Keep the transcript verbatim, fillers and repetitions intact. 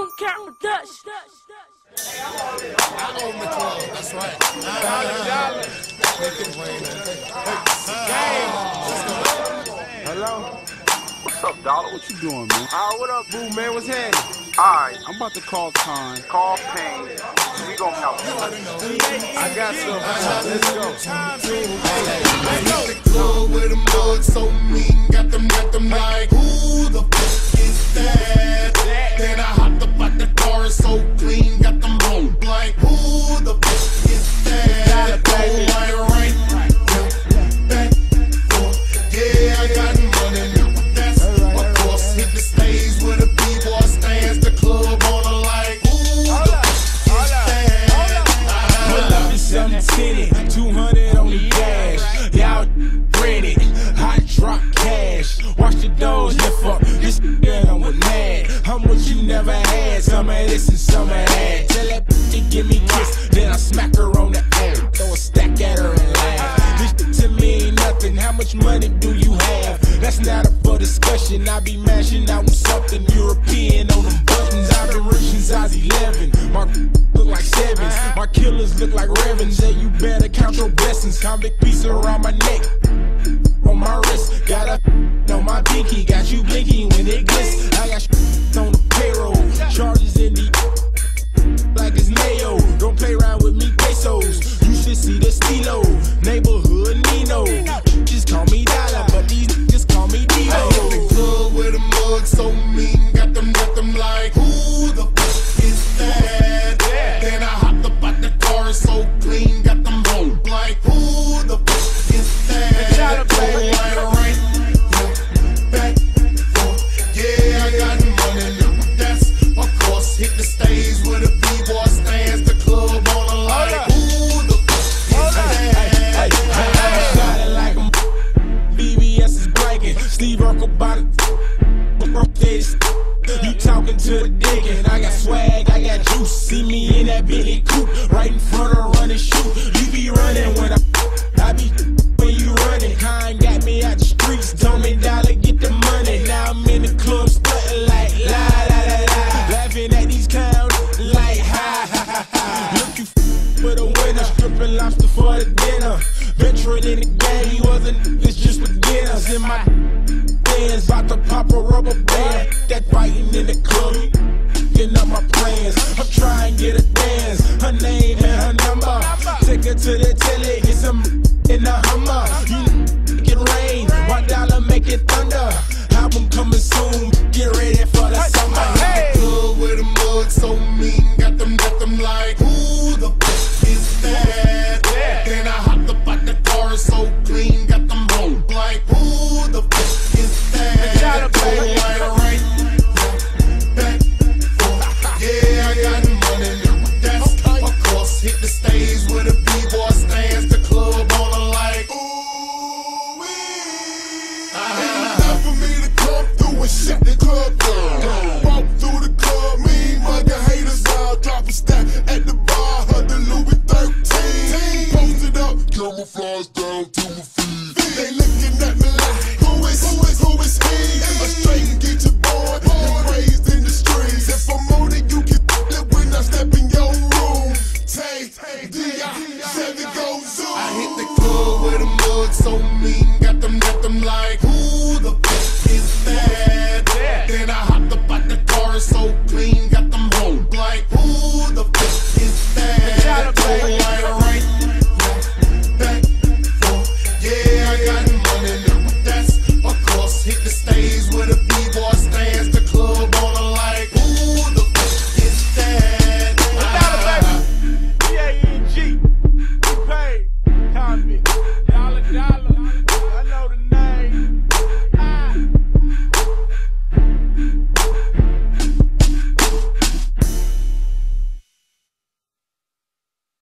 on camera, Dutch. I own the club, that's right. Make it rain. Hello? What's up, Dollar? What you doing, man? Ah, uh, what up, boo, man? What's happening? Alright. I'm about to call time. Call Pain. We gon' help you. I got some. Let's go. I got the club with them bugs so mean. Got them, got them like, who the fuck is that? Then I hopped up out the car so clean. Got them both like, who the fuck is that? Go right, right, back, forth. Yeah, I got money now. That's of course. Hit the stage with a B-boy stands. The club on the like, who the fuck is that? Pull up in seventeen, two hundred on the dash. Y'all ready, hot drop cash. Watch the doors lift up, this girl I'm with mad. How much you never had, some of this and some of that. Tell that bitch to give me a kiss, then I smack her on the ass. Throw a stack at her and laugh. This to me ain't nothing, how much money do you have? That's not up for discussion, I be mashing out with something European on them buttons. I've been rich since I was eleven, my look like sevens. My killers look like ravens, hey, you better count your blessings. Convict piece around my neck, on my wrist, got a on my pinky, got you blinking when it glitz. I got on the payroll, charges in the like it's mayo. Don't play around with me pesos, you should see the stilo. Neighborhood Nino, just call me Dollar, but these just call me Dino. I hit the club with a mug so mean, got them, got them like, who the fuck is that? Then I hopped up out the car so clean, got them both like, who the fuck is that? Go right, right, back, forth. Yeah, I got money now. That's of course. Hit the stage with a B-boy stands. The club on the like, who the fuck is that? Shining like a B B S is breaking. Steve Urkel by the you talking to the digging. I got swag, I got juice. See me in that Bentley coupe, right in front of run and shoot. You be running when I, I be when you running. Kind got me out the streets, told me Dollar get the money. Now I'm in the club stunting like la la la la, laughing at these clowns like ha ha ha ha. Look, you for the winner, stripping lobster for the dinner. Veteran in the game, he wasn't, it's just beginners. In my bands, about to pop a rubber band. That fighting in the club.